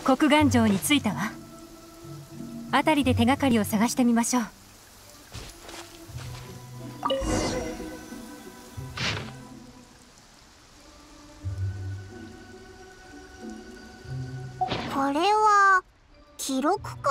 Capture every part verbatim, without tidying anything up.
国願城に着いたわ。辺りで手がかりを探してみましょう。 これは記録か？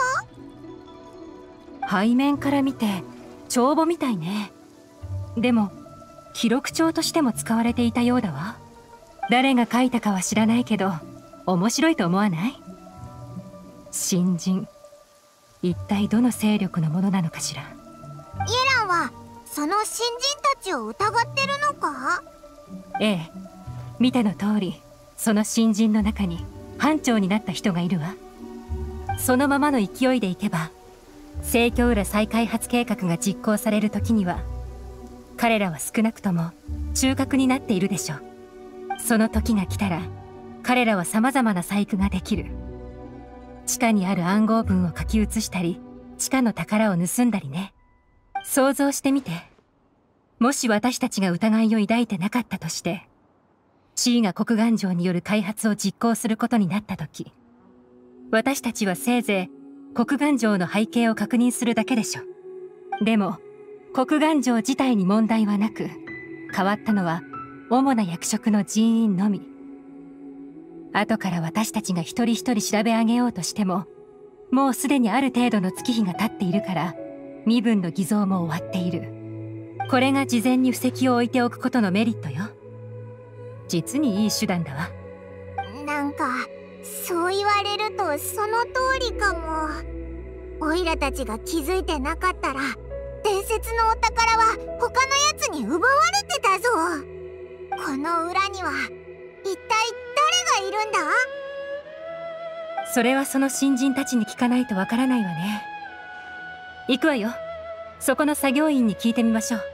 背面から見て帳簿みたいね。でも記録帳としても使われていたようだわ。誰が書いたかは知らないけど面白いと思わない？新人、一体どの勢力のものなのかしら。イエランはその新人たちを疑ってるのか？ ええ、見ての通りその新人の中に班長になった人がいるわ。そのままの勢いでいけば聖居浦再開発計画が実行される時には彼らは少なくとも中核になっているでしょう。その時が来たら彼らは様々な細工ができる。地下にある暗号文を書き写したり地下の宝を盗んだりね。想像してみて。もし私たちが疑いを抱いてなかったとして地位が国願城による開発を実行することになった時、私たちはせいぜい国願城の背景を確認するだけでしょ。でも国願城自体に問題はなく、変わったのは主な役職の人員のみ。後から私たちが一人一人調べ上げようとしても、もうすでにある程度の月日が経っているから身分の偽造も終わっている。これが事前に布石を置いておくことのメリットよ。実にいい手段だわ。 なんかそう言われるとその通りかも。オイラたちが気づいてなかったら伝説のお宝は他のやつに奪われてたぞ。この裏には一体誰がいるんだ？ それはその新人たちに聞かないとわからないわね。行くわよ。そこの作業員に聞いてみましょう。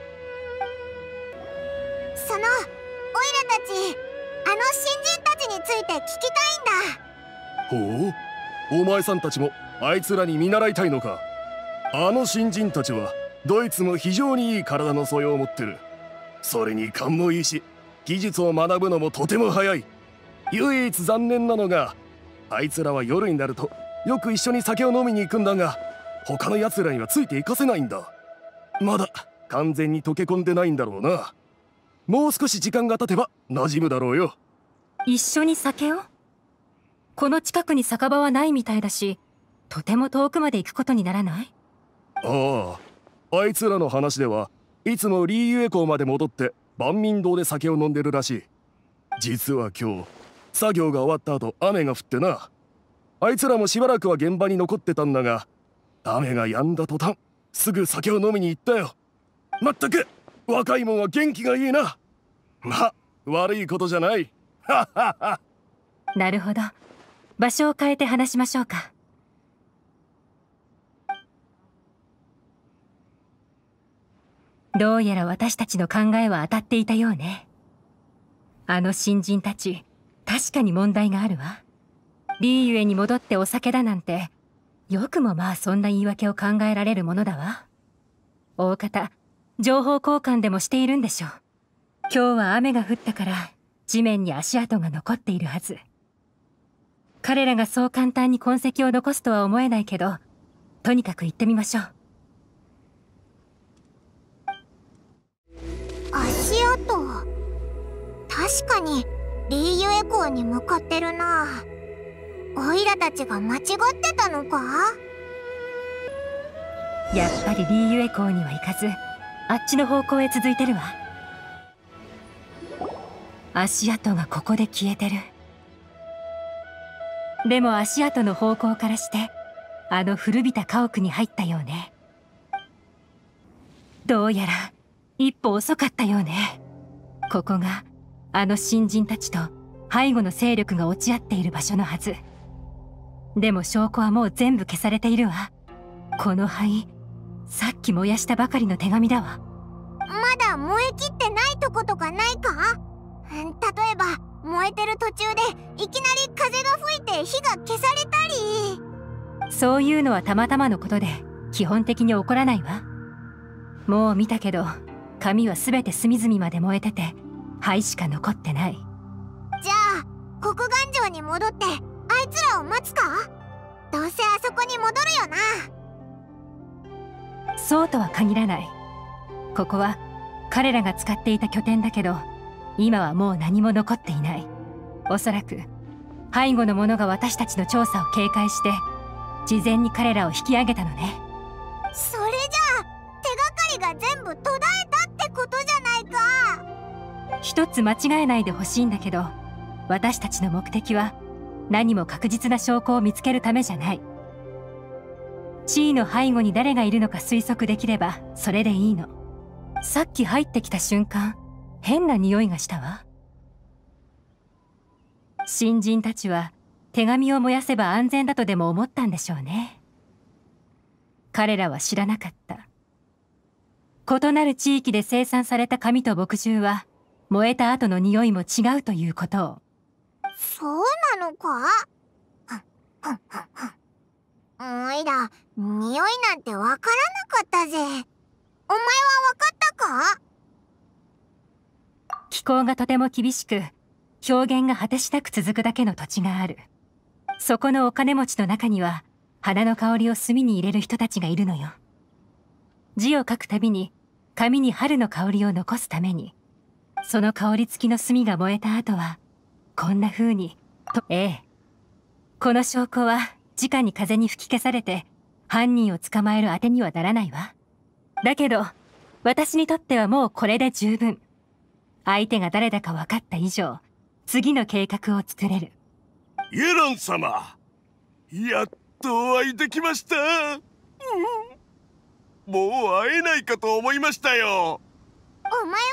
そのオイラたち、あの新人たちについて聞きたいんだ。 ほう、お前さんたちもあいつらに見習いたいのか？あの新人たちはどいつも非常にいい体の素養を持ってる。それに勘もいいし技術を学ぶのもとても早い。唯一残念なのがあいつらは夜になるとよく一緒に酒を飲みに行くんだが、他のやつらにはついていかせないんだ。まだ完全に溶け込んでないんだろうな。もう少し時間が経てば馴染むだろうよ。 一緒に酒を？この近くに酒場はないみたいだし、とても遠くまで行くことにならない？ ああ、あいつらの話ではいつもリーユエ港まで戻って万民堂で酒を飲んでるらしい。実は今日作業が終わった後雨が降ってな。あいつらもしばらくは現場に残ってたんだが、雨が止んだ途端すぐ酒を飲みに行ったよ。まったく若いもんは元気がいいな。ま、悪いことじゃない。ははは。 なるほど。場所を変えて話しましょうか。どうやら私たちの考えは当たっていたようね。あの新人たち、確かに問題があるわ。リーユエに戻ってお酒だなんて、よくもまあそんな言い訳を考えられるものだわ。大方、情報交換でもしているんでしょう。今日は雨が降ったから地面に足跡が残っているはず。彼らがそう簡単に痕跡を残すとは思えないけど、とにかく行ってみましょう。 足跡、確かにリーユエ港に向かってるな。オイラたちが間違ってたのか？ やっぱりリーユエ港には行かず、あっちの方向へ続いてるわ。足跡がここで消えてる。でも足跡の方向からしてあの古びた家屋に入ったようね。どうやら一歩遅かったようね。ここがあの新人たちと背後の勢力が落ち合っている場所のはず。でも証拠はもう全部消されているわ。この灰、さっき燃やしたばかりの手紙だわ。 まだ燃えきってないとことかないか？例えば燃えてる途中でいきなり風が吹いて火が消されたり。 そういうのはたまたまのことで基本的に起こらないわ。もう見たけど紙は全て隅々まで燃えてて灰しか残ってない。 じゃあ国願城に戻ってあいつらを待つか？どうせあそこに戻るよな。そうとは限らない。ここは彼らが使っていた拠点だけど、今はもう何も残っていない。おそらく背後の者が私たちの調査を警戒して事前に彼らを引き上げたのね。 それじゃあ手がかりが全部途絶えたってことじゃないか。 一つ間違えないでほしいんだけど、私たちの目的は何も確実な証拠を見つけるためじゃない。地位の背後に誰がいるのか推測できればそれでいいの。さっき入ってきた瞬間、変な匂いがしたわ。新人たちは手紙を燃やせば安全だとでも思ったんでしょうね。彼らは知らなかった。異なる地域で生産された紙と墨汁は燃えた後の匂いも違うということを。 そうなのか？おいら、匂いなんてわからなかったぜ。お前はわかったか？ 気候がとても厳しく、表現が果てしなく続くだけの土地がある。そこのお金持ちの中には花の香りを炭に入れる人たちがいるのよ。字を書くたびに紙に春の香りを残すために、その香り付きの炭が燃えた後はこんな風にと、ええ、この証拠は直に風に吹き消されて犯人を捕まえる当てにはならないわ。だけど私にとってはもうこれで十分。相手が誰だか分かった以上、次の計画を作れる。 イエラン様、やっとお会いできました、うん、もう会えないかと思いましたよ。 お前は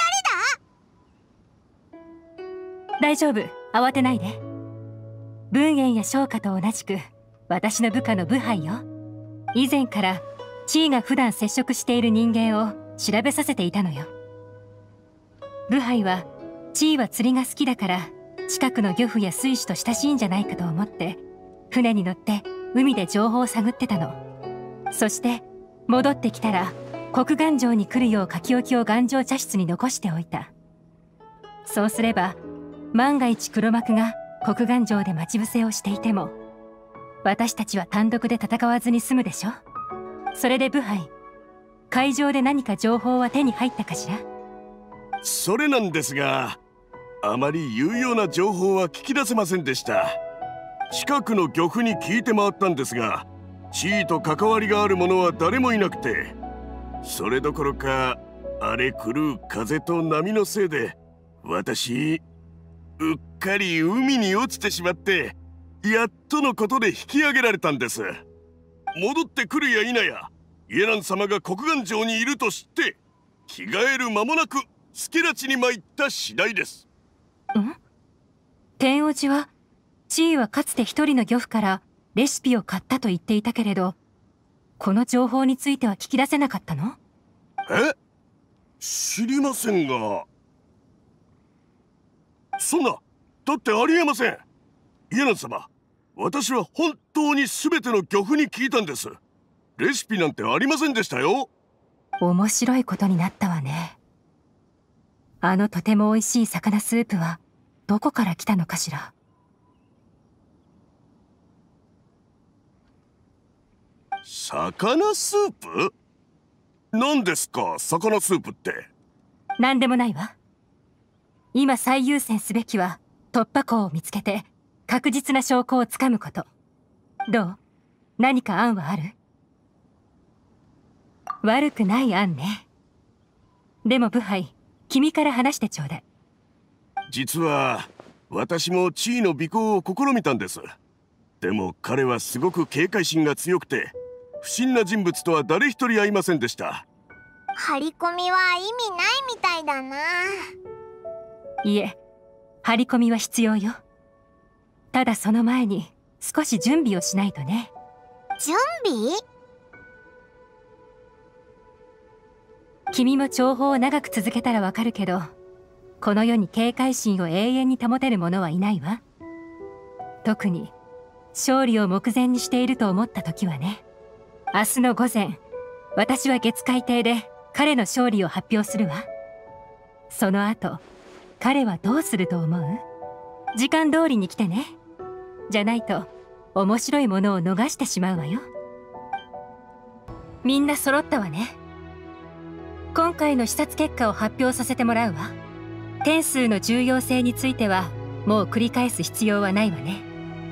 誰だ？ 大丈夫、慌てないで。文燕や昇華と同じく私の部下のブハイよ。以前から地位が普段接触している人間を調べさせていたのよ。ブハイは地位は釣りが好きだから近くの漁夫や水手と親しいんじゃないかと思って船に乗って海で情報を探ってたの。そして戻ってきたら国願城に来るよう書き置きを願城茶室に残しておいた。そうすれば万が一黒幕が国願城で待ち伏せをしていても私たちは単独で戦わずに済むでしょ。それでブハイ、海上で何か情報は手に入ったかしら？ それなんですが、あまり有用な情報は聞き出せませんでした。近くの漁夫に聞いて回ったんですが、地位と関わりがある者は誰もいなくて、それどころか荒れ狂う風と波のせいで私うっかり海に落ちてしまって、やっとのことで引き上げられたんです。戻ってくるや否やイエラン様が国願城にいると知って着替える間もなく助太刀に参った次第です。 ん？天王寺は地位はかつて一人の漁夫からレシピを買ったと言っていたけれど、この情報については聞き出せなかったの？ え？知りませんが。そんな、だってありえません。イエラン様、私は本当に全ての漁夫に聞いたんです。レシピなんてありませんでしたよ。 面白いことになったわね。あのとても美味しい魚スープはどこから来たのかしら。 魚スープ？何ですか、魚スープって。 何でもないわ。今最優先すべきは突破口を見つけて確実な証拠をつかむこと。どう？何か案はある？悪くない案ね。でもブハイ、君から話してちょうだい。 実は私も地位の尾行を試みたんです。でも彼はすごく警戒心が強くて、不審な人物とは誰一人会いませんでした。 張り込みは意味ないみたいだな。 いえ、張り込みは必要よ。ただその前に少し準備をしないとね。 準備？ 君も情報を長く続けたらわかるけど、この世に警戒心を永遠に保てる者はいないわ。特に勝利を目前にしていると思った時はね。明日の午前、私は月海邸で彼の勝利を発表するわ。その後、彼はどうすると思う？時間通りに来てね。 じゃないと面白いものを逃してしまうわよ。みんな揃ったわね。今回の視察結果を発表させてもらうわ。点数の重要性についてはもう繰り返す必要はないわね。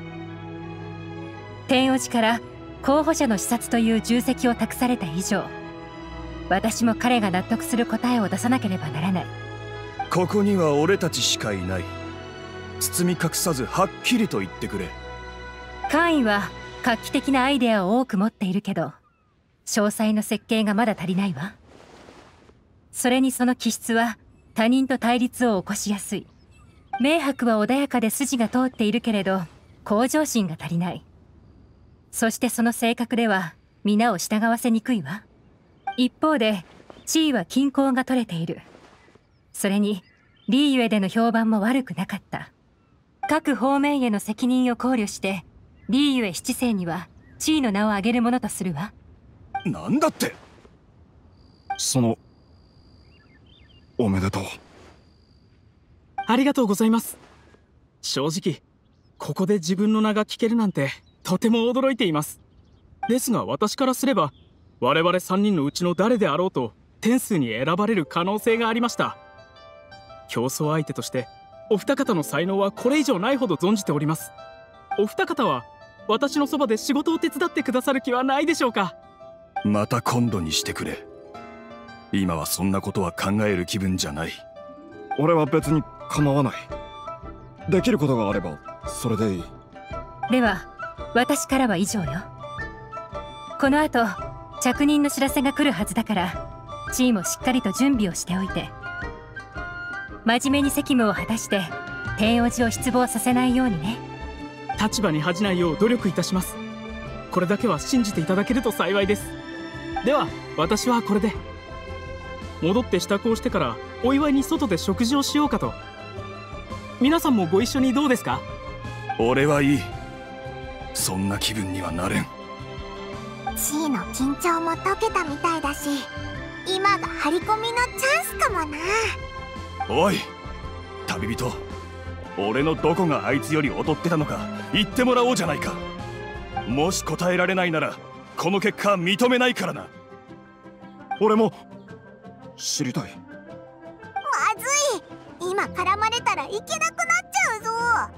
天王寺から候補者の視察という重責を託された以上、私も彼が納得する答えを出さなければならない。 ここには俺たちしかいない。包み隠さずはっきりと言ってくれ。 カインは画期的なアイデアを多く持っているけど、詳細の設計がまだ足りないわ。それにその気質は他人と対立を起こしやすい。明白は穏やかで筋が通っているけれど向上心が足りない。そしてその性格では皆を従わせにくいわ。一方で地位は均衡が取れている。それにリーユエでの評判も悪くなかった。各方面への責任を考慮してリーユエ七世には地位の名を挙げるものとするわ。 なんだって。 そのおめでとう。 ありがとうございます。正直ここで自分の名が聞けるなんてとても驚いています。ですが私からすれば我々さんにんのうちの誰であろうと点数に選ばれる可能性がありました。競争相手としてお二方の才能はこれ以上ないほど存じております。お二方は私のそばで仕事を手伝ってくださる気はないでしょうか。 また今度にしてくれ。今はそんなことは考える気分じゃない。 俺は別に構わない。できることがあればそれでいい。 では私からは以上よ。この後着任の知らせが来るはずだから、チームをしっかりと準備をしておいて。真面目に責務を果たして天王寺を失望させないようにね。 立場に恥じないよう努力いたします。これだけは信じていただけると幸いです。では私はこれで。戻って支度をしてからお祝いに外で食事をしようかと。皆さんもご一緒にどうですか。 俺はいい。そんな気分にはなれん。 地位の緊張も解けたみたいだし、今が張り込みのチャンスかもな。 おい旅人、俺のどこがあいつより劣ってたのか言ってもらおうじゃないか。もし答えられないならこの結果認めないからな。 俺も知りたい。 まずい、今絡まれたらいけなくなっちゃうぞ。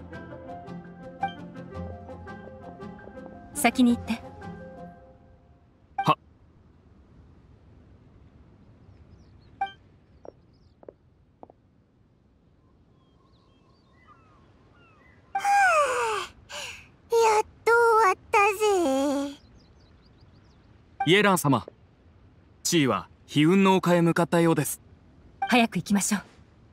先に行って。 はやっと終わったぜ。 イエラン様、地位は悲運の丘へ向かったようです。 早く行きましょう。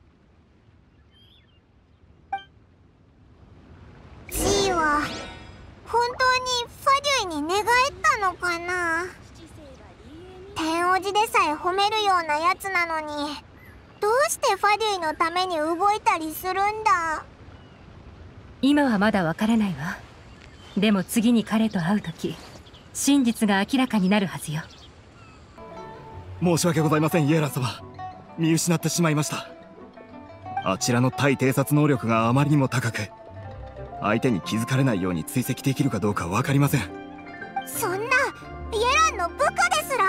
地位は本当にファデュイに寝返ったのかな。天王寺でさえ褒めるようなやつなのに、どうしてファデュイのために動いたりするんだ。 今はまだわからないわ。でも次に彼と会う時、真実が明らかになるはずよ。 申し訳ございませんイエラン様。見失ってしまいました。あちらの対偵察能力があまりにも高く、相手に気づかれないように追跡できるかどうか分かりません。 そんなイエランの部下です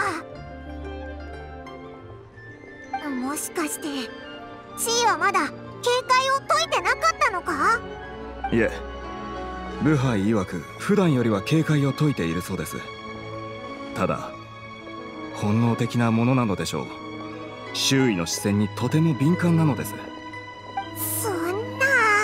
ら。もしかして地位はまだ警戒を解いてなかったのか。 いえ、ブハイ曰く普段よりは警戒を解いているそうです。ただ本能的なものなのでしょう。周囲の視線にとても敏感なのです。 そんな。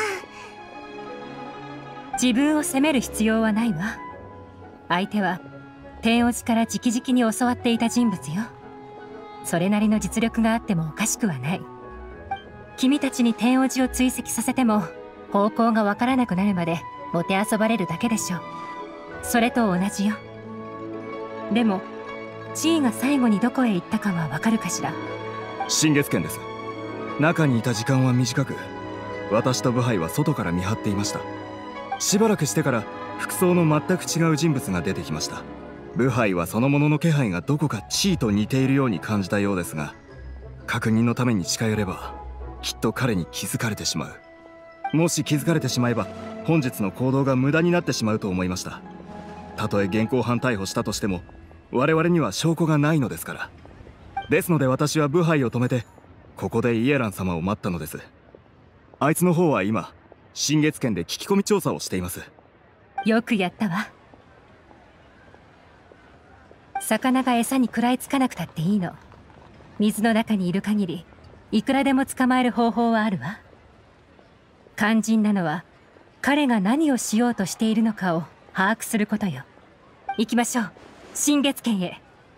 自分を責める必要はないわ。相手は天王寺から直々に教わっていた人物よ。それなりの実力があってもおかしくはない。君たちに天王寺を追跡させても方向がわからなくなるまでもてあそばれるだけでしょう。それと同じよ。でも地位が最後にどこへ行ったかはわかるかしら。 新月圏です。中にいた時間は短く、私とブハイは外から見張っていました。しばらくしてから服装の全く違う人物が出てきました。ブハイはそのものの気配がどこか地位と似ているように感じたようですが、確認のために近寄ればきっと彼に気づかれてしまう。 もし気づかれてしまえば本日の行動が無駄になってしまうと思いました。たとえ現行犯逮捕したとしても我々には証拠がないのですから。ですので私は部配を止めてここでイエラン様を待ったのです。あいつの方は今新月圏で聞き込み調査をしています。 よくやったわ。魚が餌に食らいつかなくたっていいの。水の中にいる限りいくらでも捕まえる方法はあるわ。肝心なのは彼が何をしようとしているのかを把握することよ。行きましょう、新月圏へ。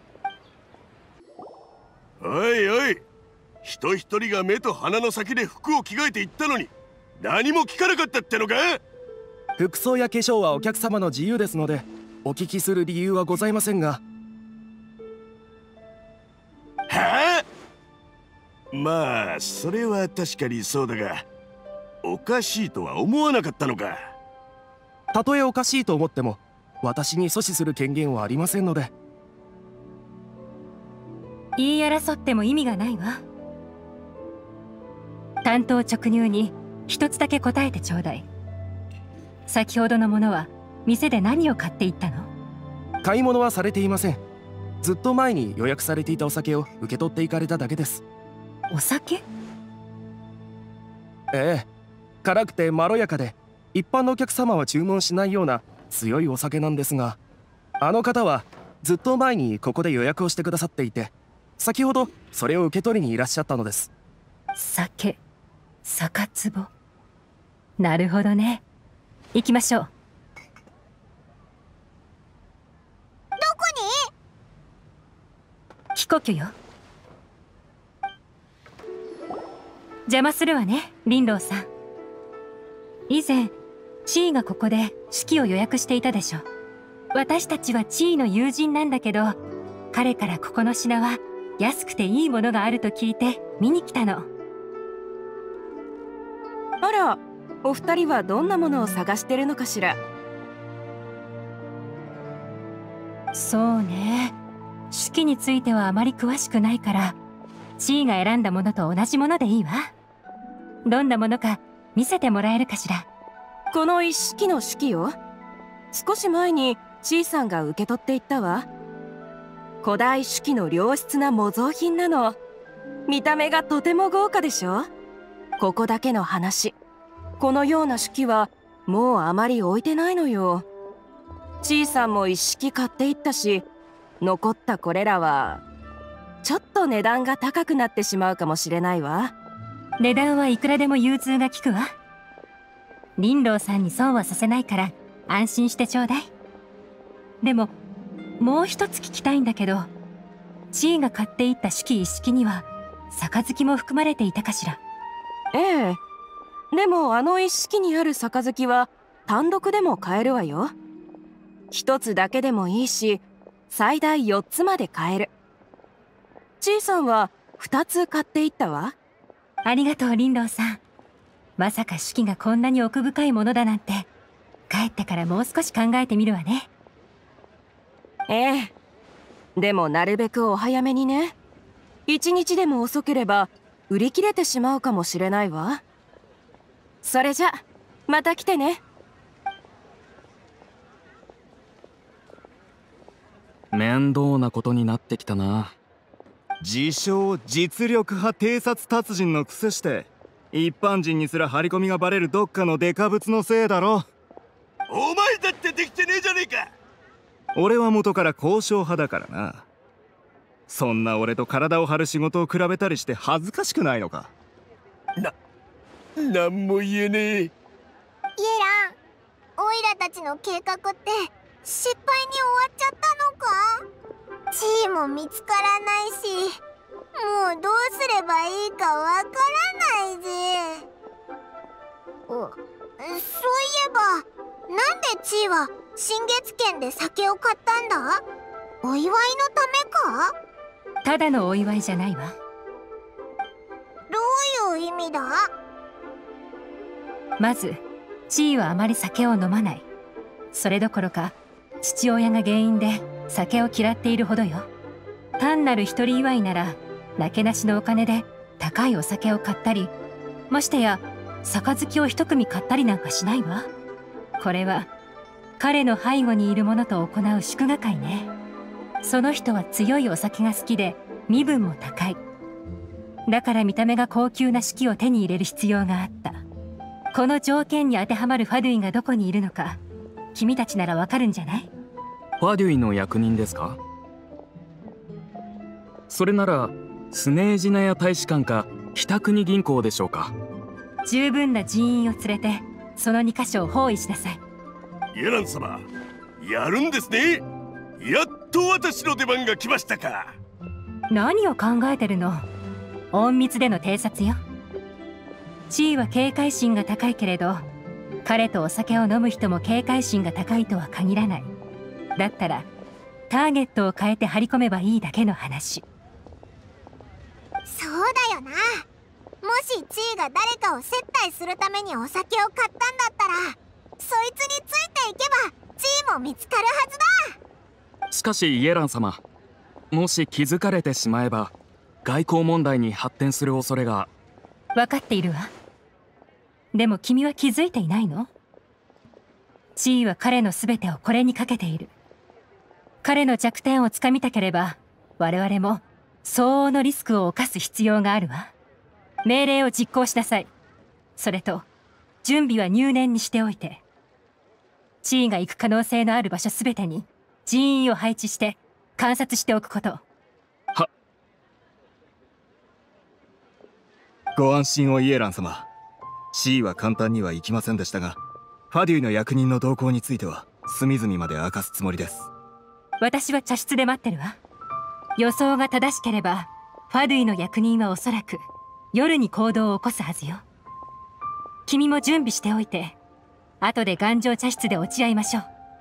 おいおい、人一人が目と鼻の先で服を着替えていったのに何も聞かなかったってのか。 服装や化粧はお客様の自由ですのでお聞きする理由はございませんが。 はあ、まあそれは確かにそうだがおかしいとは思わなかったのか。 たとえおかしいと思っても私に阻止する権限はありませんので。 言い争っても意味がないわ。単刀直入に一つだけ答えてちょうだい。先ほどのものは店で何を買っていったの？ 買い物はされていません。ずっと前に予約されていたお酒を受け取っていかれただけです。 お酒？ ええ、辛くてまろやかで一般のお客様は注文しないような強いお酒なんですが、あの方はずっと前にここで予約をしてくださっていて先ほどそれを受け取りにいらっしゃったのです。 酒、酒壺。なるほどね。行きましょう。 どこに？帰国よ。邪魔するわね、リンローさん。以前チーがここで式を予約していたでしょ。私たちはチーの友人なんだけど、彼からここの品は安くていいものがあると聞いて見に来たの。 あら、お二人はどんなものを探してるのかしら。 そうね、式についてはあまり詳しくないからチーが選んだものと同じものでいいわ。どんなものか見せてもらえるかしら。 この一式の式よ。少し前にチーさんが受け取っていったわ。古代手記の良質な模造品なの。見た目がとても豪華でしょ。ここだけの話、このような手記はもうあまり置いてないのよ。チーさんも一式買っていったし、残ったこれらはちょっと値段が高くなってしまうかもしれないわ。 値段はいくらでも融通が利くわ。リンローさんに損はさせないから安心してちょうだい。でももう一つ聞きたいんだけど、チーが買っていった手記一式には杯も含まれていたかしら。 ええ、でもあの一式にある杯は単独でも買えるわよ。一つだけでもいいし最大四つまで買える。チーさんは二つ買っていったわ。 ありがとうリンローさん。まさか手記がこんなに奥深いものだなんて帰ってからもう少し考えてみるわね。 ええ、でもなるべくお早めにね。一日でも遅ければ売り切れてしまうかもしれないわ。それじゃまた来てね。 面倒なことになってきたな。 自称実力派偵察達人のくせして一般人にすら張り込みがバレるどっかのデカブツのせいだろ。 お前だってできてねえじゃねえか。 俺は元から交渉派だからな。そんな俺と体を張る仕事を比べたりして恥ずかしくないのか。 な、なんも言えねえ。 イエラン、オイラたちの計画って失敗に終わっちゃったのか？チーも見つからないし、もうどうすればいいかわからないぜ。お、そういえばなんでチーは新月圏で酒を買ったんだ？お祝いのためか？ ただのお祝いじゃないわ。 どういう意味だ？ まずチーはあまり酒を飲まない。それどころか父親が原因で酒を嫌っているほどよ。単なる一人祝いならなけなしのお金で高いお酒を買ったり、ましてや杯を一組買ったりなんかしないわ。これは彼の背後にいる者と行う祝賀会ね。その人は強いお酒が好きで身分も高い。だから見た目が高級な式を手に入れる必要があった。この条件に当てはまるファドゥイがどこにいるのか君たちならわかるんじゃない？ ファデュイの役人ですか？それならスネージナヤ大使館か北国銀行でしょうか。 十分な人員を連れてそのにかしょを包囲しなさい。 イエラン様、やるんですね。やっと私の出番が来ましたか。 何を考えてるの？隠密での偵察よ。地位は警戒心が高いけれど、彼とお酒を飲む人も警戒心が高いとは限らない。だったらターゲットを変えて張り込めばいいだけの話。 そうだよな。もし地位が誰かを接待するためにお酒を買ったんだったら、そいつについていけば地位も見つかるはずだ。 しかしイエラン様、もし気づかれてしまえば外交問題に発展する恐れが。 分かっているわ。でも君は気づいていないの？地位は彼の全てをこれにかけている。彼の弱点をつかみたければ我々も相応のリスクを冒す必要があるわ。命令を実行しなさい。それと準備は入念にしておいて。地位が行く可能性のある場所全てに人員を配置して観察しておくこと。 は。 ご安心をイエラン様。シーは簡単にはいきませんでしたが、ファデュイの役人の動向については隅々まで明かすつもりです。 私は茶室で待ってるわ。予想が正しければファドゥイの役人はおそらく夜に行動を起こすはずよ。君も準備しておいて、後で頑丈茶室で落ち合いましょう。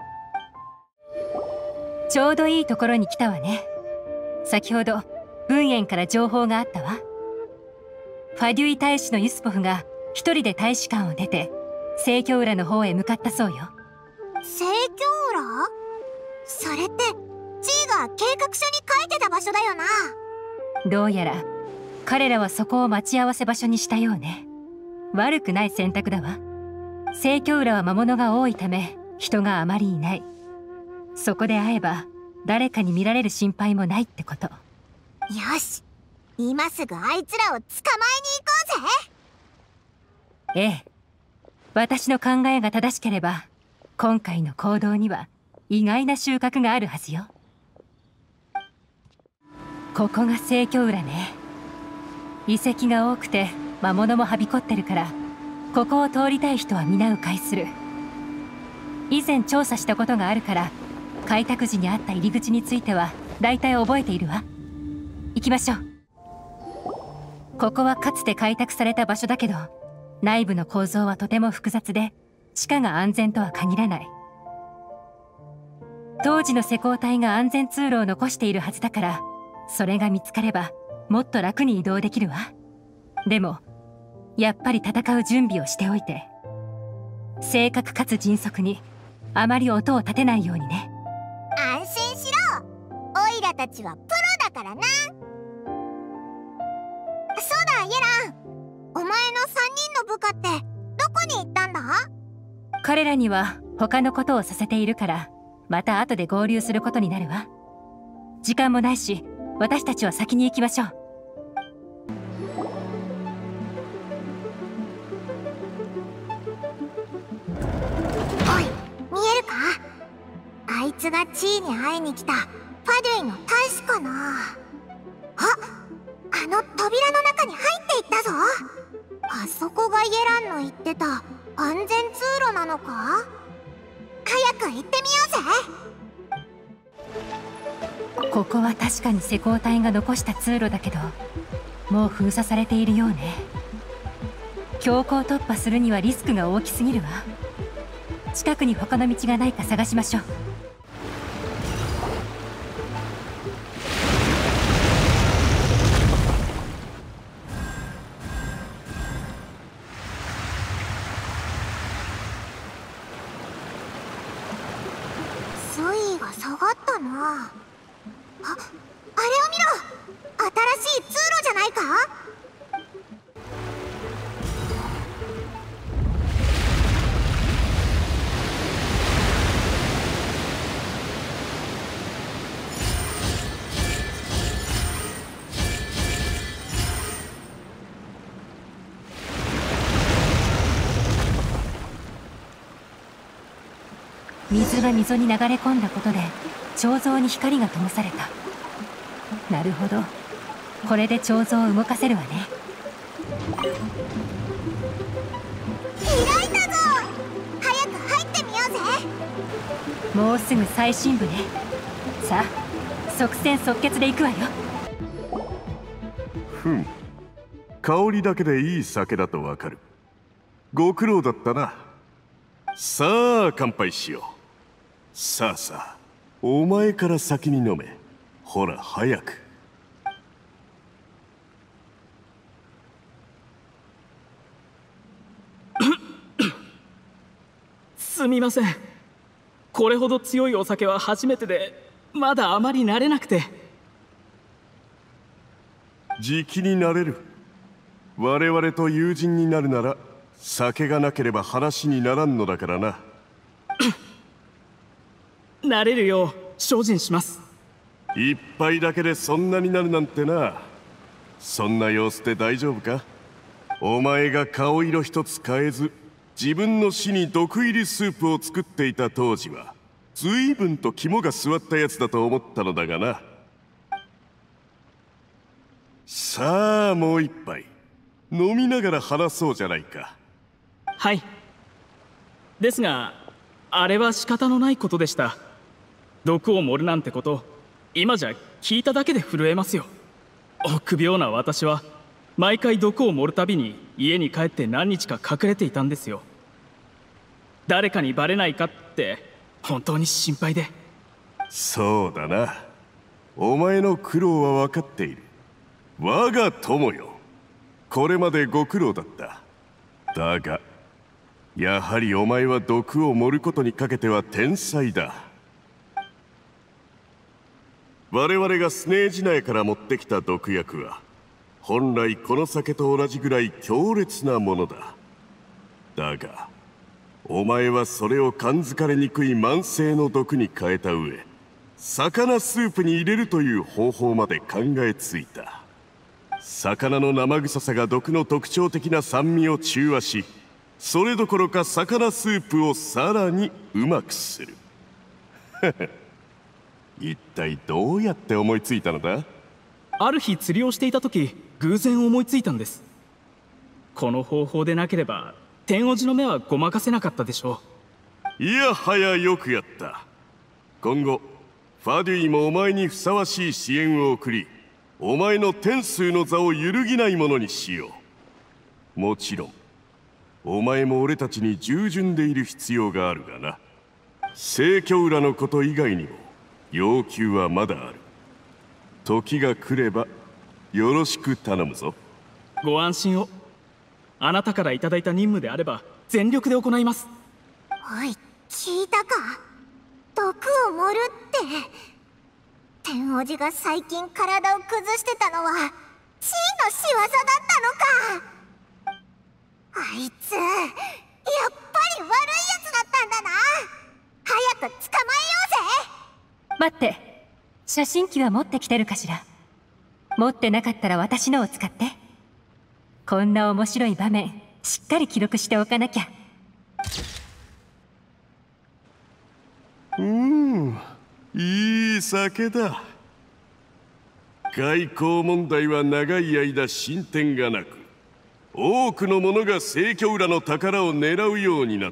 ちょうどいいところに来たわね。先ほど文燕から情報があったわ。ファデュイ大使のユスポフが一人で大使館を出て聖居浦の方へ向かったそうよ。 聖居浦？それって地位が計画書に書いてた場所だよな。 どうやら彼らはそこを待ち合わせ場所にしたようね。悪くない選択だわ。聖居浦は魔物が多いため人があまりいない。そこで会えば誰かに見られる心配もないってこと。 よし、今すぐあいつらを捕まえに行こうぜ。 ええ、私の考えが正しければ今回の行動には意外な収穫があるはずよ。ここが聖居浦ね。遺跡が多くて魔物もはびこってるから、ここを通りたい人は皆迂回する。以前調査したことがあるから、開拓時にあった入り口については大体覚えているわ。行きましょう。ここはかつて開拓された場所だけど、内部の構造はとても複雑で地下が安全とは限らない。当時の施工隊が安全通路を残しているはずだから、それが見つかればもっと楽に移動できるわ。でもやっぱり戦う準備をしておいて。正確かつ迅速に、あまり音を立てないようにね。 安心しろ。オイラたちはプロだからな。そうだ、イエラン。お前のさんにんの部下ってどこに行ったんだ？ 彼らには他のことをさせているから、また後で合流することになるわ。時間もないし、私たちは先に行きましょう。 おい、見えるか？あいつが地位に会いに来たファデュイの大使かな。あ、あの扉の中に入っていったぞ。あそこがイエランの言ってた安全通路なのか？早く行ってみようぜ。ここは確かに施工隊が残した通路だけど、もう封鎖されているようね。強行突破するにはリスクが大きすぎるわ。近くに他の道がないか探しましょう。 水位が下がったな。あ、あれを見ろ。新しい通路じゃないか？ 水が溝に流れ込んだことで彫像に光が灯された。なるほど、これで彫像を動かせるわね。 開いたぞ。早く入ってみようぜ。 もうすぐ最深部ね。さあ即戦即決で行くわよ。 ふん、香りだけでいい酒だとわかる。ご苦労だったな。さあ乾杯しよう。さあさあ、お前から先に飲め。ほら早く。 すみません、これほど強いお酒は初めてで、まだあまり慣れなくて。 じきになれる。我々と友人になるなら酒がなければ話にならんのだからな。 慣れるよう精進します。 一杯だけでそんなになるなんてな。そんな様子で大丈夫か？お前が顔色一つ変えず自分の死に毒入りスープを作っていた当時は随分と肝が据わったやつだと思ったのだがな。さあもう一杯飲みながら話そうじゃないか。 はい。ですがあれは仕方のないことでした。毒を盛るなんてこと、今じゃ聞いただけで震えますよ。臆病な私は毎回毒を盛るたびに家に帰って何日か隠れていたんですよ。誰かにバレないかって本当に心配で。 そうだな、お前の苦労は分かっている。我が友よ、これまでご苦労だった。だがやはりお前は毒を盛ることにかけては天才だ。我々がスネージナヤから持ってきた毒薬は本来この酒と同じぐらい強烈なものだ。だがお前はそれを感づかれにくい慢性の毒に変えた上、魚スープに入れるという方法まで考えついた。魚の生臭さが毒の特徴的な酸味を中和し、それどころか魚スープをさらにうまくする。一体どうやって思いついたのだ？ ある日釣りをしていた時、偶然思いついたんです。この方法でなければ天王寺の目はごまかせなかったでしょう。いやはやよくやった。今後ファデュイもお前にふさわしい支援を送り、お前の天数の座を揺るぎないものにしよう。もちろんお前も俺たちに従順でいる必要があるがな。聖居浦のこと以外にも要求はまだある。時が来ればよろしく頼むぞ。 ご安心を。あなたからいただいた任務であれば全力で行います。 おい、聞いたか？毒を盛るって。天王寺が最近体を崩してたのは地位の仕業だったのか。あいつやっぱり悪いやつだったんだな。早く捕まえようぜ。 待って、写真機は持ってきてるかしら？持ってなかったら私のを使って。こんな面白い場面しっかり記録しておかなきゃ。 うーん、いい酒だ。外交問題は長い間進展がなく、多くの者が聖居浦の宝を狙うようになった。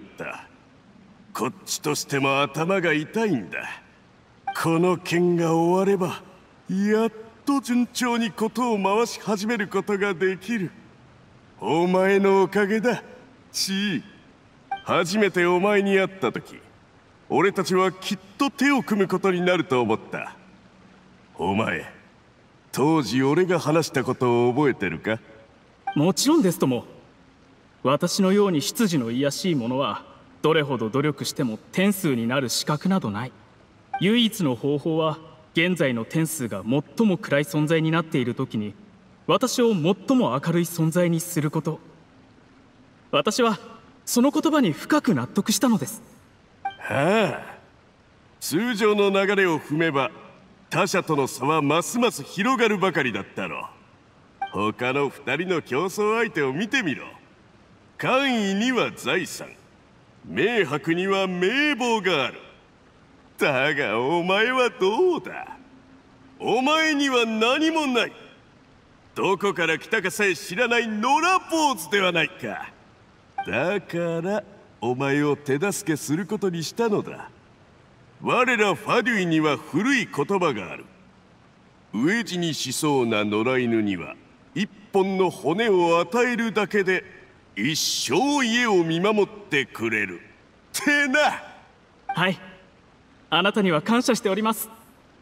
こっちとしても頭が痛いんだ。この件が終わればやっと順調に事を回し始めることができる。お前のおかげだ、チイ。初めてお前に会った時、俺たちはきっと手を組むことになると思った。お前、当時俺が話したことを覚えてるか？ もちろんですとも。私のように出自の卑しい者はどれほど努力しても天数になる資格などない。唯一の方法は現在の天数が最も暗い存在になっている時に私を最も明るい存在にすること。私はその言葉に深く納得したのです。 はあ、通常の流れを踏めば他者との差はますます広がるばかりだったろう。他の二人の競争相手を見てみろ。官位には財産、 明白には名簿がある。だがお前はどうだ。お前には何もない。どこから来たかさえ知らない野良坊主ではないか。だからお前を手助けすることにしたのだ。我らファデュイには古い言葉がある。飢え死にしそうな野良犬には一本の骨を与えるだけで一生家を見守ってくれるってな。 はい、あなたには感謝しております。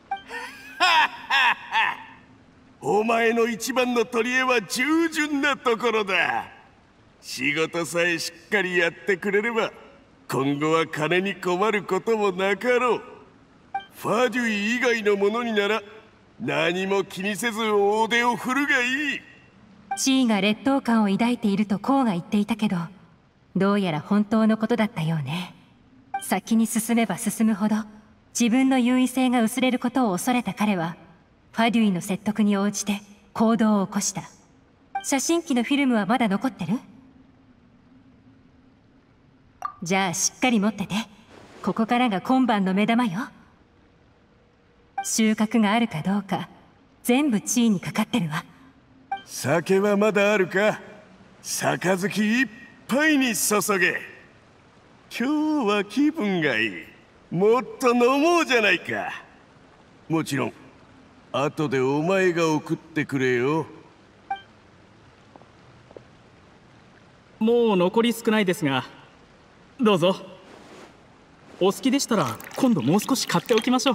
お前の一番の取り柄は従順なところだ。仕事さえしっかりやってくれれば今後は金に困ることもなかろう。ファデュイ以外のものになら何も気にせず大手を振るがいい。 地位が劣等感を抱いているとコウが言っていたけど、どうやら本当のことだったようね。先に進めば進むほど自分の優位性が薄れることを恐れた彼はファデュイの説得に応じて行動を起こした。写真機のフィルムはまだ残ってる？じゃあしっかり持ってて。ここからが今晩の目玉よ。収穫があるかどうか全部地位にかかってるわ。 酒はまだあるか。杯いっぱいに注げ。今日は気分がいい。もっと飲もうじゃないか。もちろん後でお前が送ってくれよ。 もう残り少ないですが、どうぞ。お好きでしたら今度もう少し買っておきましょう。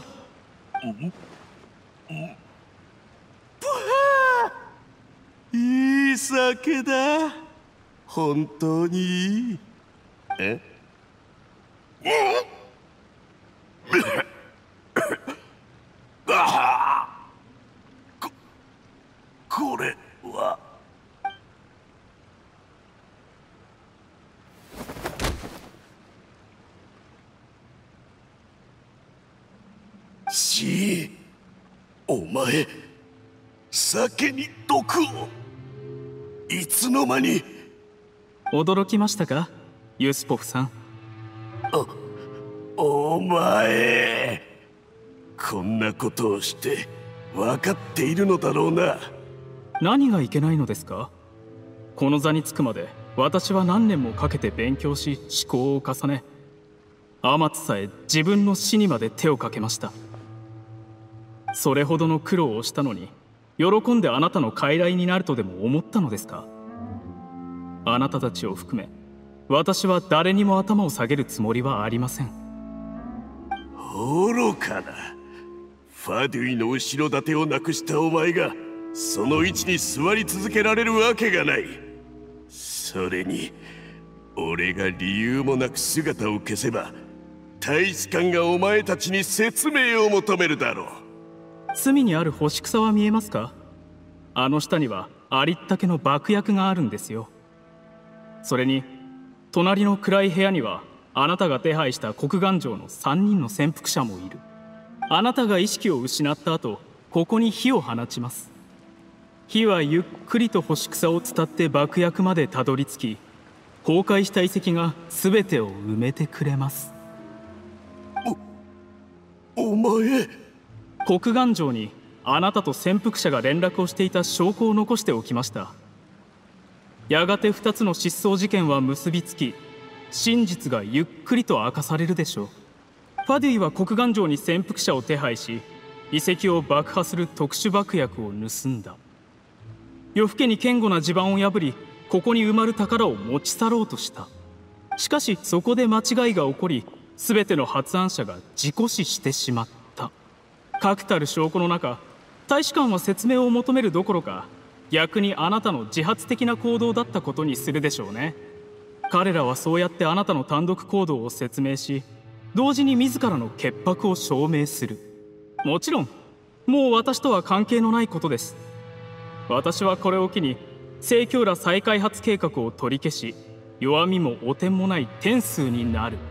いい酒だ。本当にいい。えこ、これはしお前酒に毒をいつの間に。 驚きましたか、ユスポフさん。 お、お前こんなことをして分かっているのだろうな。 何がいけないのですか。この座につくまで私は何年もかけて勉強し思考を重ね、アマツさえ自分の死にまで手をかけました。それほどの苦労をしたのに喜んであなたの傀儡になるとでも思ったのですか。あなたたちを含め私は誰にも頭を下げるつもりはありません。 愚かな。ファデュイの後ろ盾をなくしたお前がその位置に座り続けられるわけがない。それに俺が理由もなく姿を消せば大使館がお前たちに説明を求めるだろう。 隅にある干し草は見えますか。あの下にはありったけの爆薬があるんですよ。それに隣の暗い部屋にはあなたが手配した国願城のさんにんの潜伏者もいる。あなたが意識を失った後、ここに火を放ちます。火はゆっくりと干し草を伝って爆薬までたどり着き、崩壊した遺跡が全てを埋めてくれます。 お、お前。 国願城にあなたと潜伏者が連絡をしていた証拠を残しておきました。やがてふたつの失踪事件は結びつき、真実がゆっくりと明かされるでしょう。ファディは国願城に潜伏者を手配し、遺跡を爆破する特殊爆薬を盗んだ。夜更けに堅固な地盤を破り、ここに埋まる宝を持ち去ろうとした。しかしそこで間違いが起こり、全ての発案者が事故死してしまった。確たる証拠の中、大使館は説明を求めるどころか、逆にあなたの自発的な行動だったことにするでしょうね。彼らはそうやってあなたの単独行動を説明し、同時に自らの潔白を証明する。もちろんもう私とは関係のないことです。私はこれを機に聖教ら再開発計画を取り消し、弱みも汚点もない天数になる。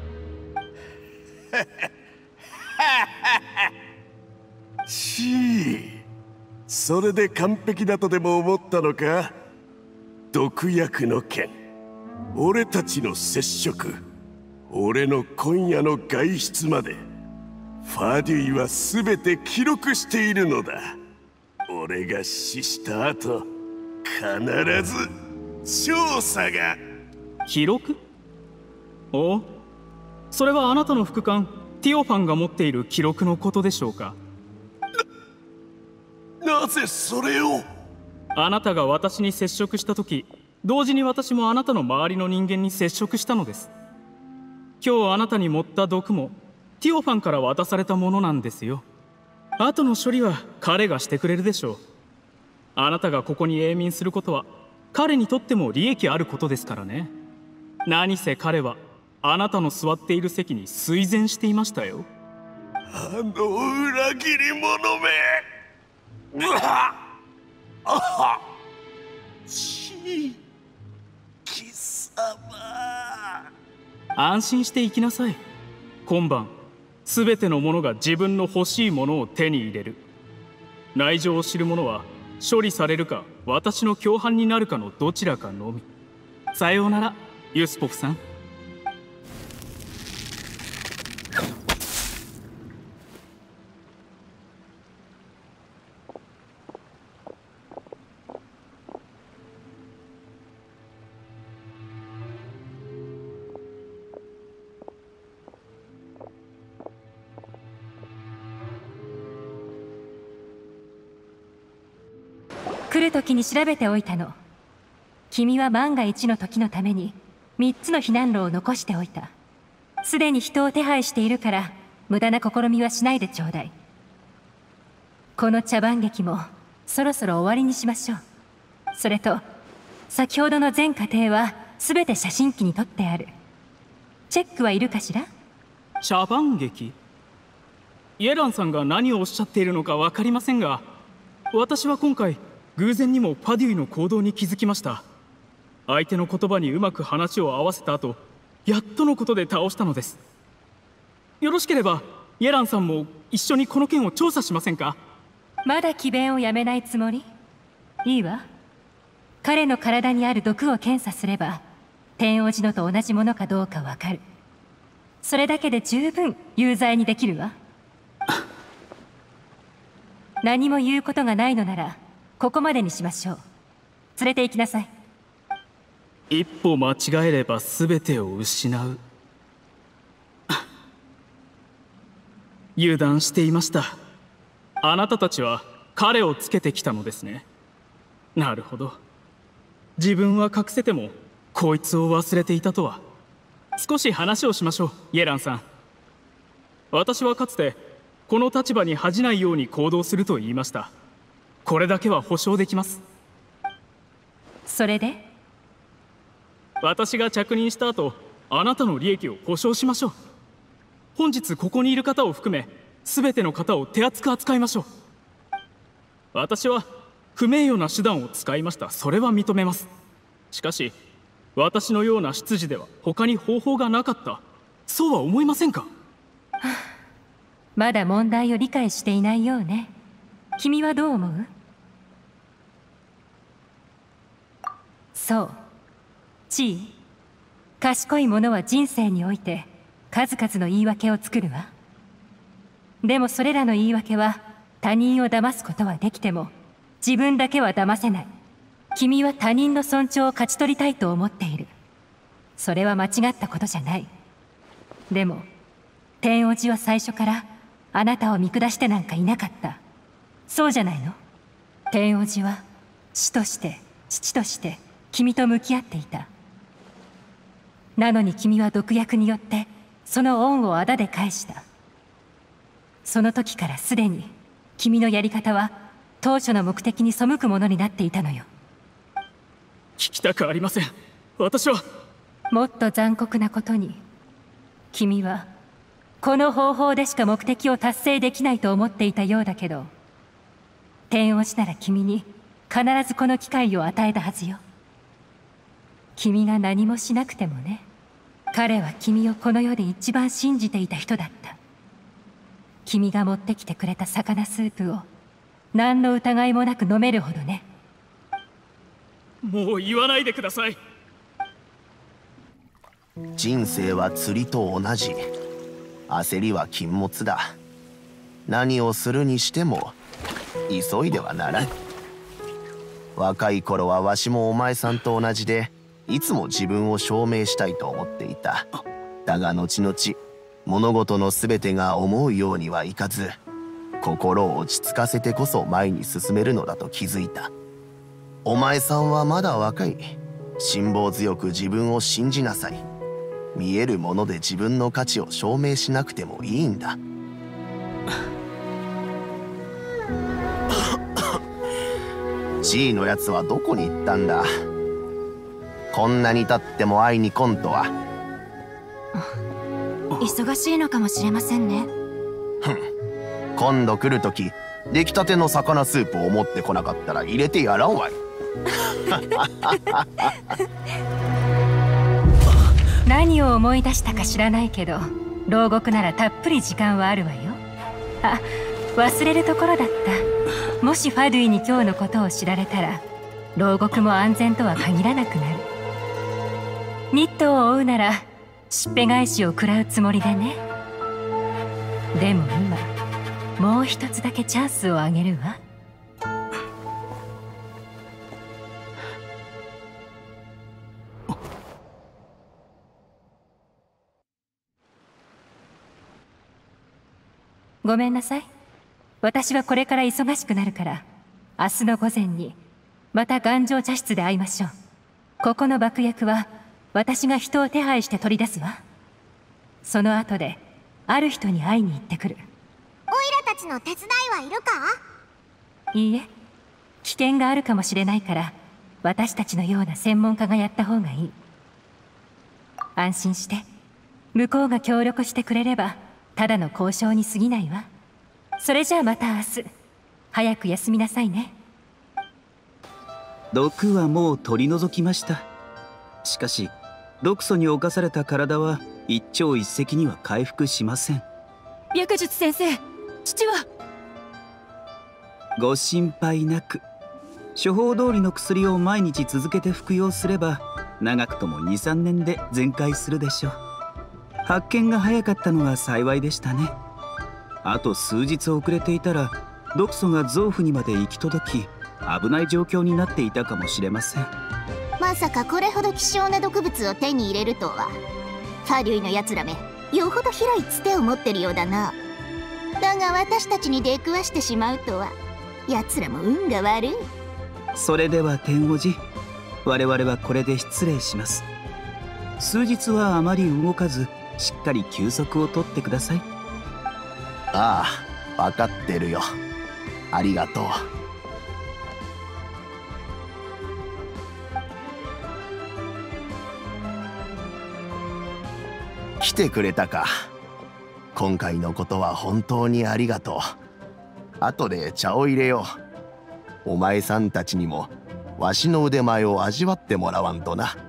しーそれで完璧だとでも思ったのか。毒薬の件、俺たちの接触、 俺の今夜の外出までファデュイは全て記録しているのだ。俺が死した後必ず調査が。 記録？お？それはあなたの副官ティオファンが持っている記録のことでしょうか？ な、なぜそれを？ あなたが私に接触した時、同時に私もあなたの周りの人間に接触したのです。今日あなたに盛った毒もティオファンから渡されたものなんですよ。後の処理は彼がしてくれるでしょう。あなたがここに永眠することは彼にとっても利益あることですからね。何せ彼はあなたの座っている席に垂涎していましたよ。 あの裏切り者め。うわっ、あはち貴様。 安心して行きなさい。今晩全ての者が自分の欲しいものを手に入れる。内情を知る者は処理されるか私の共犯になるかのどちらかのみ。さようならユスポフさん。 来る時に調べておいたの。君は万が一の時のためにみっつの避難路を残しておいた。すでに人を手配しているから無駄な試みはしないでちょうだい。この茶番劇もそろそろ終わりにしましょう。それと先ほどの全過程は全て写真機に撮ってある。チェックはいるかしら？ 茶番劇？イエランさんが何をおっしゃっているのか分かりませんが、私は今回偶然にもパデュイの行動に気づきました。相手の言葉にうまく話を合わせた後、やっとのことで倒したのです。よろしければイエランさんも一緒にこの件を調査しませんか？ まだ詭弁をやめないつもり？いいわ。彼の体にある毒を検査すれば天王寺のと同じものかどうかわかる。それだけで十分有罪にできるわ。何も言うことがないのならここまでにしましょう。連れて行きなさい。 一歩間違えれば全てを失う。油断していました。あなたたちは彼をつけてきたのですね。なるほど。自分は隠せてもこいつを忘れていたとは。少し話をしましょう、イエランさん。私はかつてこの立場に恥じないように行動すると言いました。これだけは保証できます。 それで？ 私が着任した後、あなたの利益を保証しましょう。本日ここにいる方を含め全ての方を手厚く扱いましょう。私は不名誉な手段を使いました。それは認めます。しかし私のような執事では他に方法がなかった。そうは思いませんか？ まだ問題を理解していないようね。君はどう思う？そう、地位。賢い者は人生において数々の言い訳を作るわ。でもそれらの言い訳は他人を騙すことはできても自分だけは騙せない。君は他人の尊重を勝ち取りたいと思っている。それは間違ったことじゃない。でも天王寺は最初からあなたを見下してなんかいなかった。そうじゃないの？天王寺は師として父として君と向き合っていた。なのに君は毒薬によってその恩を仇で返した。その時からすでに君のやり方は当初の目的に背くものになっていたのよ。 聞きたくありません。私はもっと残酷なことに、君はこの方法でしか目的を達成できないと思っていたようだけど、天王寺なら君に必ずこの機会を与えたはずよ。君が何もしなくてもね。彼は君をこの世で一番信じていた人だった。君が持ってきてくれた魚スープを何の疑いもなく飲めるほどね。 もう言わないでください。 人生は釣りと同じ。焦りは禁物だ。何をするにしても急いではならん。若い頃はわしもお前さんと同じで、いつも自分を証明したいと思っていた。だが後々物事の全てが思うようにはいかず、心を落ち着かせてこそ前に進めるのだと気づいた。お前さんはまだ若い。辛抱強く自分を信じなさい。見えるもので自分の価値を証明しなくてもいいんだ。G のやつはどこに行ったんだ。こんなに経っても会いに来んとは。 忙しいのかもしれませんね。 ふん、今度来るとき出来たての魚スープを持ってこなかったら入れてやらんわい。 何を思い出したか知らないけど、牢獄ならたっぷり時間はあるわよ。あ、忘れるところだった。もしファドゥイに今日のことを知られたら、牢獄も安全とは限らなくなる。ニットを追うならしっぺ返しを食らうつもりでね。でも今もう一つだけチャンスをあげるわ。ごめんなさい。私はこれから忙しくなるから、明日の午前にまた頑丈茶室で会いましょう。ここの爆薬は私が人を手配して取り出すわ。その後である人に会いに行ってくる。 オイラたちの手伝いはいるか？ いいえ、危険があるかもしれないから、私たちのような専門家がやった方がいい。安心して、向こうが協力してくれればただの交渉に過ぎないわ。それじゃあまた明日。早く休みなさいね。 毒はもう取り除きました。しかし毒素に侵された体は一朝一夕には回復しません。 白術先生、父は？ ご心配なく。処方通りの薬を毎日続けて服用すれば、長くとも にさんねんで全快するでしょう。発見が早かったのは幸いでしたね。あと数日遅れていたら毒素が臓腑にまで行き届き、危ない状況になっていたかもしれません。 まさかこれほど希少な毒物を手に入れるとは。ファデュイのやつらめ、よほど広いつてを持ってるようだな。だが私たちに出くわしてしまうとは、やつらも運が悪い。 それでは天王寺、我々はこれで失礼します。数日はあまり動かず、しっかり休息をとってください。 ああ、分かってるよ。ありがとう。来てくれたか。今回のことは本当にありがとう。後で茶を入れよう。お前さんたちにもわしの腕前を味わってもらわんとな。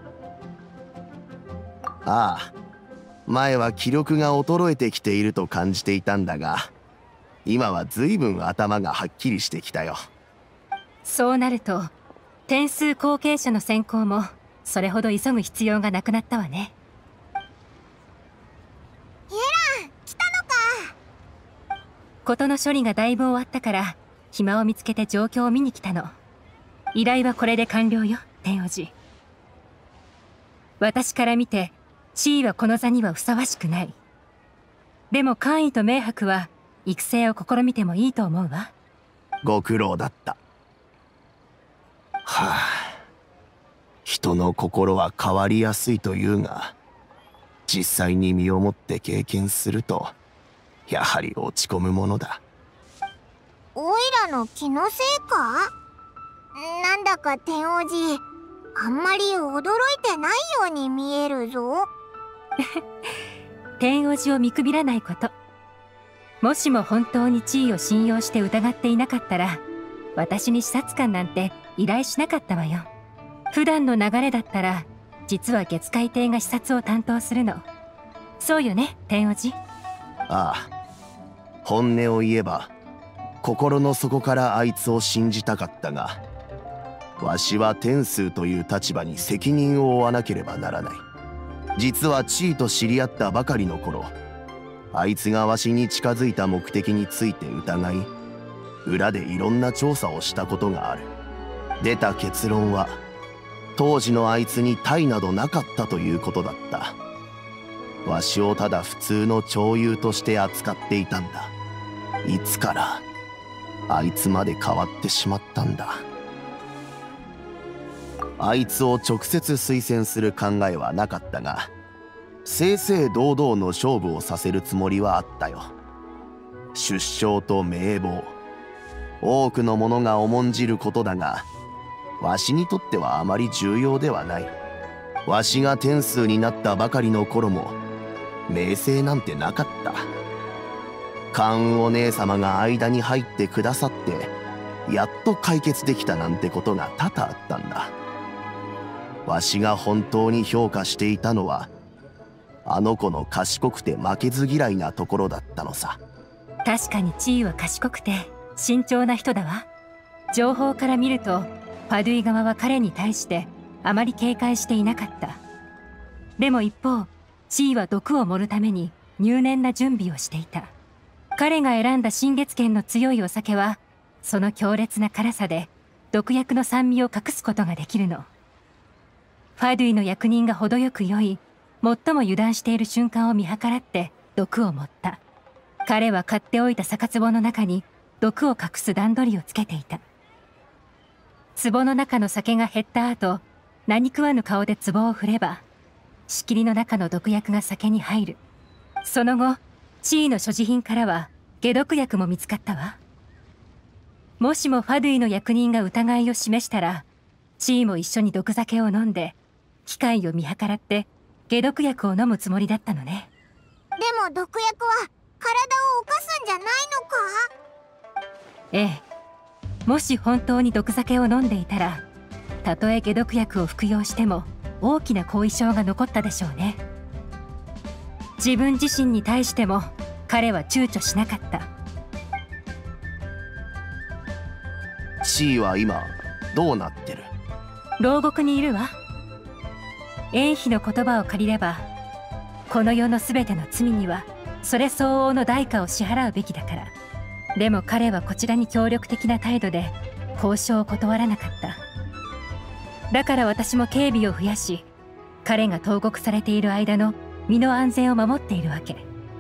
ああ、前は気力が衰えてきていると感じていたんだが、今は随分頭がはっきりしてきたよ。 そうなると点数後継者の選考もそれほど急ぐ必要がなくなったわね。 エラン、来たのか。 事の処理がだいぶ終わったから暇を見つけて状況を見に来たの。依頼はこれで完了よ、天王寺。私から見て地位はこの座にはふさわしくない。でも官位と名伯は育成を試みてもいいと思うわ。 ご苦労だった。はあ、人の心は変わりやすいというが、実際に身をもって経験するとやはり落ち込むものだ。 オイラの気のせいか？なんだか天王寺、あんまり驚いてないように見えるぞ。 天王寺を見くびらないこと。もしも本当に地位を信用して疑っていなかったら、私に視察官なんて依頼しなかったわよ。普段の流れだったら、実は月海亭が視察を担当するの。そうよね、天王寺。 ああ、本音を言えば心の底からあいつを信じたかったが、わしは天数という立場に責任を負わなければならない。 実は地位と知り合ったばかりの頃、あいつがわしに近づいた目的について疑い、裏でいろんな調査をしたことがある。出た結論は、当時のあいつに体などなかったということだった。わしをただ普通の町友として扱っていたんだ。いつからあいつまで変わってしまったんだ。あいつを直接推薦する考えはなかったが、正々堂々の勝負をさせるつもりはあったよ。出生と名簿、多くの者が重んじることだが、わしにとってはあまり重要ではない。わしが天数になったばかりの頃も名声なんてなかった。関羽お姉様が間に入ってくださって、やっと解決できたなんてことが多々あったんだ。わしが本当に評価していたのは、あの子の賢くて負けず嫌いなところだったのさ。 確かに地位は賢くて慎重な人だわ。情報から見るとパドゥイ側は彼に対してあまり警戒していなかった。でも一方、地位は毒を盛るために入念な準備をしていた。彼が選んだ新月剣の強いお酒は、その強烈な辛さで毒薬の酸味を隠すことができるの。ファドゥイの役人が程よく良い、最も油断している瞬間を見計らって毒を盛った。彼は買っておいた酒壺の中に毒を隠す段取りをつけていた。壺の中の酒が減った後、何食わぬ顔で壺を振れば、仕切りの中の毒薬が酒に入る。その後、地位の所持品からは解毒薬も見つかったわ。もしもファドゥイの役人が疑いを示したら、地位も一緒に毒酒を飲んで、機会を見計らって解毒薬を飲むつもりだったのね。 でも毒薬は体を犯すんじゃないのか？ ええ。もし本当に毒酒を飲んでいたら、たとえ解毒薬を服用しても大きな後遺症が残ったでしょうね。自分自身に対しても彼は躊躇しなかった。 地位は今どうなってる？ 牢獄にいるわ。縁妃の言葉を借りれば、この世の全ての罪にはそれ相応の代価を支払うべきだから。でも彼はこちらに協力的な態度で交渉を断らなかった。だから私も警備を増やし、彼が投獄されている間の身の安全を守っているわけ。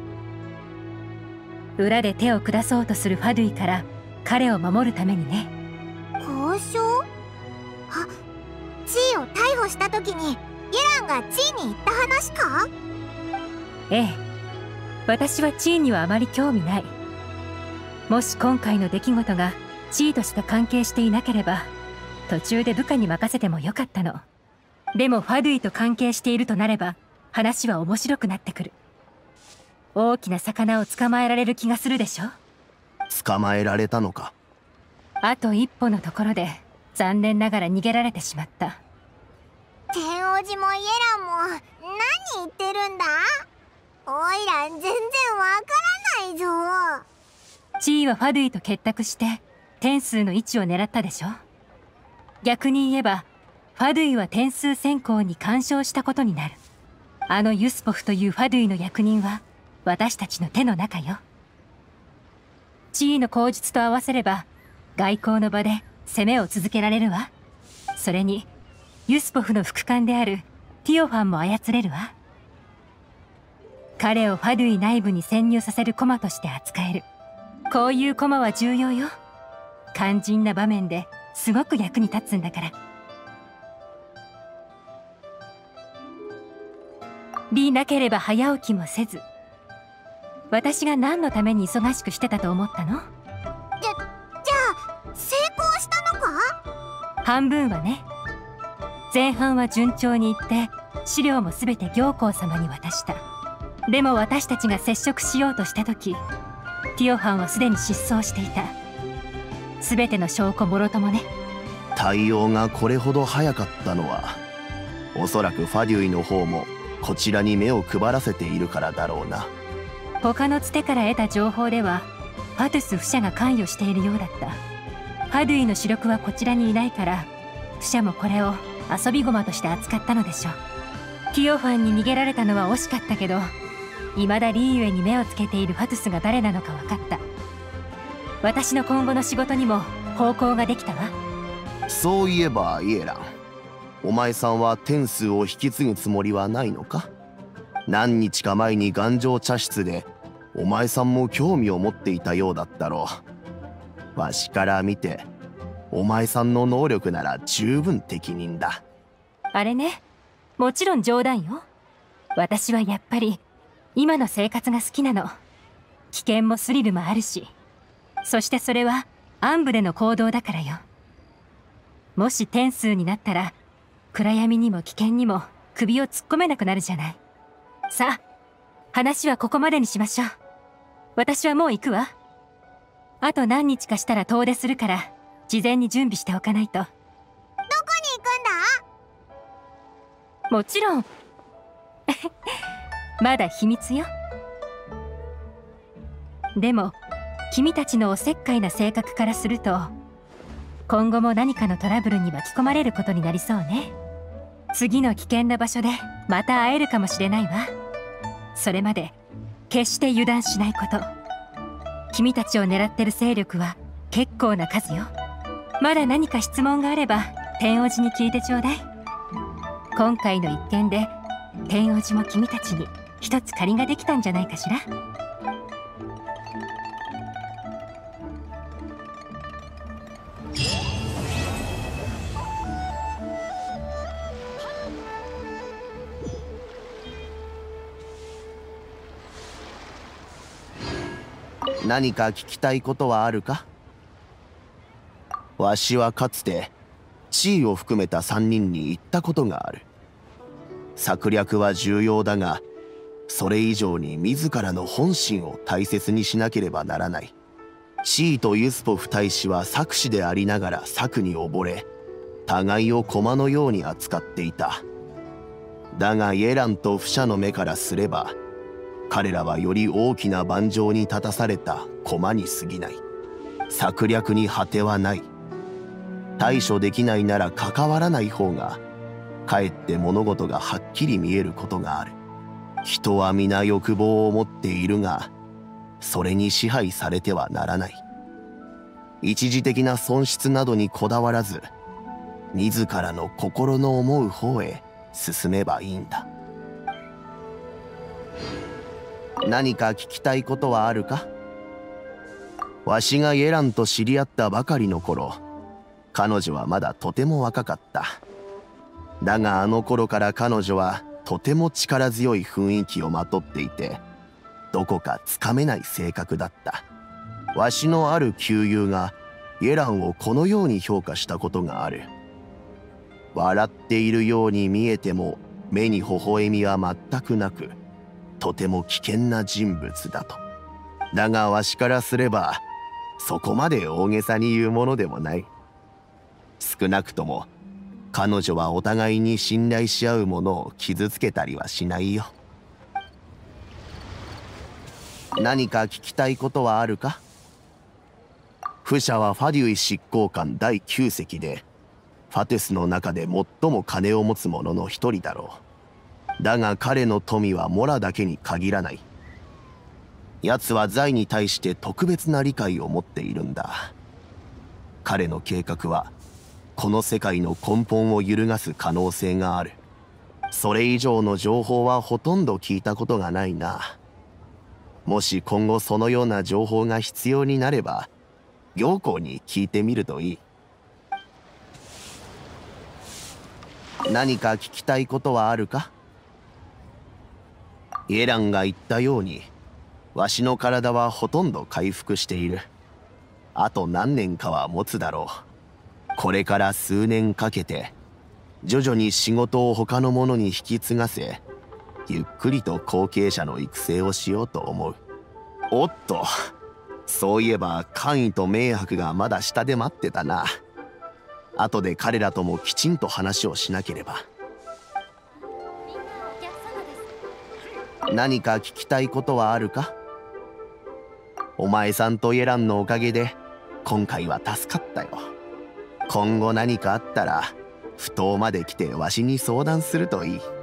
裏で手を下そうとするファドゥイから彼を守るためにね。 交渉？あ、地位を逮捕した時にゲランが地位に言った話か？ ええ。私は地位にはあまり興味ない。もし今回の出来事が地位としか関係していなければ、途中で部下に任せてもよかったの。でもファドゥイと関係しているとなれば、話は面白くなってくる。大きな魚を捕まえられる気がするでしょ？ 捕まえられたのか？ あと一歩のところで残念ながら逃げられてしまった。 天王寺もイエランも何言ってるんだ？おいら全然わからないぞ。 地位はファドゥイと結託して天数の位置を狙ったでしょ。逆に言えばファドゥイは天数選考に干渉したことになる。あのユスポフというファドゥイの役人は私たちの手の中よ。地位の口実と合わせれば外交の場で攻めを続けられるわ。それにユスポフの副官であるティオファンも操れるわ。彼をファドゥイ内部に潜入させる駒として扱える。こういう駒は重要よ。肝心な場面ですごく役に立つんだから。利なければ早起きもせず。私が何のために忙しくしてたと思ったの？ じゃ、じゃあ成功したのか？ 半分はね。前半は順調にいって資料も全て行幸様に渡した。でも私たちが接触しようとした時、ティオファンはすでに失踪していた。全ての証拠もろともね。 対応がこれほど早かったのは、おそらくファデュイの方もこちらに目を配らせているからだろうな。 他のつてから得た情報ではファトゥスフシャが関与しているようだった。ファドゥイの主力はこちらにいないから、フシャもこれを遊び駒として扱ったのでしょう。 ティオファンに逃げられたのは惜しかったけど、未だリーユエに目をつけているファトゥスが誰なのか分かった。私の今後の仕事にも方向ができたわ。 そういえばイエラン、お前さんは天数を引き継ぐつもりはないのか？何日か前に頑丈茶室でお前さんも興味を持っていたようだったろう。わしから見てお前さんの能力なら十分適任だ。 あれね、もちろん冗談よ。私はやっぱり今の生活が好きなの。危険もスリルもあるし、そしてそれは暗部での行動だからよ。もし天数になったら暗闇にも危険にも首を突っ込めなくなるじゃない。さあ、話はここまでにしましょう。私はもう行くわ。あと何日かしたら遠出するから事前に準備しておかないと。 どこに行くんだ？ もちろんまだ秘密よ。でも君たちのおせっかいな性格からすると、今後も何かのトラブルに巻き込まれることになりそうね。次の危険な場所でまた会えるかもしれないわ。それまで決して油断しないこと。君たちを狙ってる勢力は結構な数よ。まだ何か質問があれば天王寺に聞いてちょうだい。今回の一件で天王寺も君たちに一つ借りができたんじゃないかしら。 何か聞きたいことはあるか？わしはかつて地位を含めた三人に言ったことがある。策略は重要だが、それ以上に自らの本心を大切にしなければならない。地位とユスポフ大使は策士でありながら策に溺れ、互いを駒のように扱っていた。だがイエランとフシャの目からすれば、彼らはより大きな盤上に立たされた駒に過ぎない。策略に果てはない。対処できないなら関わらない方が、かえって物事がはっきり見えることがある。人は皆欲望を持っているが、それに支配されてはならない。一時的な損失などにこだわらず、自らの心の思う方へ進めばいいんだ。何か聞きたいことはあるか？わしがイエランと知り合ったばかりの頃、彼女はまだとても若かった。だがあの頃から彼女はとても力強い雰囲気をまとっていて、どこかつかめない性格だった。わしのある旧友がイエランをこのように評価したことがある。笑っているように見えても目に微笑みは全くなく、とても危険な人物だと。だがわしからすればそこまで大げさに言うものでもない。少なくとも彼女はお互いに信頼し合うものを傷つけたりはしないよ。何か聞きたいことはあるか？フシャはファデュイ執行官だいきゅう席で、ファテスの中で最も金を持つ者の一人だろう。だが彼の富はモラだけに限らない。奴は財に対して特別な理解を持っているんだ。彼の計画はこの世界の根本を揺るがす可能性がある。それ以上の情報はほとんど聞いたことがないな。もし今後そのような情報が必要になれば、行幸に聞いてみるといい。何か聞きたいことはあるか？イエランが言ったように、わしの体はほとんど回復している。あと何年かは持つだろう。これから数年かけて、徐々に仕事を他の者に引き継がせ、ゆっくりと後継者の育成をしようと思う。おっと、そういえば官位と名伯がまだ下で待ってたな。後で彼らともきちんと話をしなければ。何か聞きたいことはあるか？お前さんとイエランのおかげで今回は助かったよ。今後何かあったら埠頭まで来てわしに相談するといい。